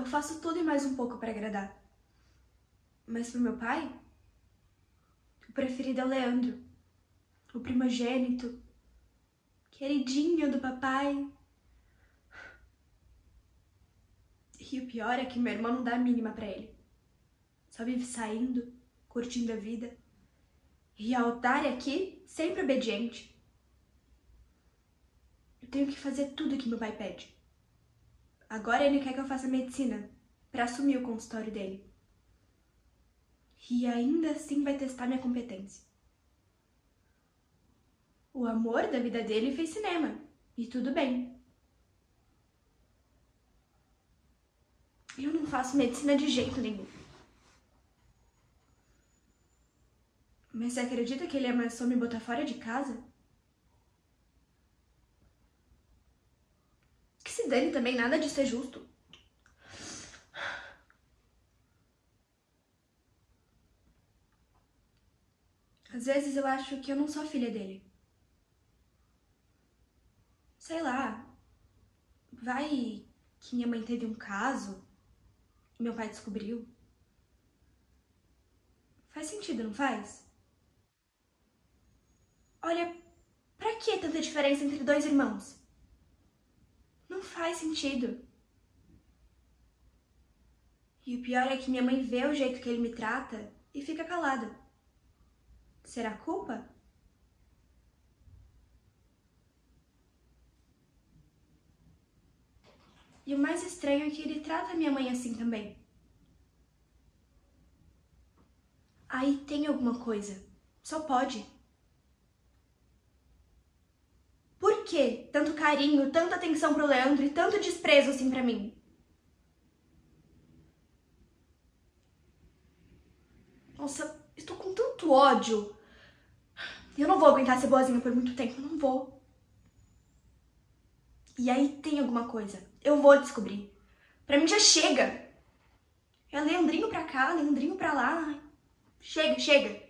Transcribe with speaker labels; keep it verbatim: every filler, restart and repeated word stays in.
Speaker 1: Eu faço tudo e mais um pouco para agradar. Mas pro meu pai, o preferido é o Leandro, o primogênito, queridinho do papai. E o pior é que meu irmão não dá a mínima pra ele. Só vive saindo, curtindo a vida. E a otária aqui, sempre obediente. Eu tenho que fazer tudo que meu pai pede. Agora ele quer que eu faça medicina pra assumir o consultório dele. E ainda assim vai testar minha competência. O amor da vida dele fez cinema. E tudo bem. Eu não faço medicina de jeito nenhum. Mas você acredita que ele ameaçou me botar fora de casa? Que se dane também, nada disso é justo. Às vezes eu acho que eu não sou filha dele. Sei lá, vai que minha mãe teve um caso e meu pai descobriu. Faz sentido, não faz? Olha, pra que tanta diferença entre dois irmãos? Não faz sentido. E o pior é que minha mãe vê o jeito que ele me trata e fica calada. Será culpa? E o mais estranho é que ele trata minha mãe assim também. Aí tem alguma coisa. Só pode. Por que tanto carinho, tanta atenção pro Leandro e tanto desprezo assim pra mim? Nossa, estou com tanto ódio. Eu não vou aguentar ser boazinha por muito tempo, não vou. E aí tem alguma coisa. Eu vou descobrir. Pra mim já chega. É Leandrinho pra cá, Leandrinho pra lá. Chega, chega.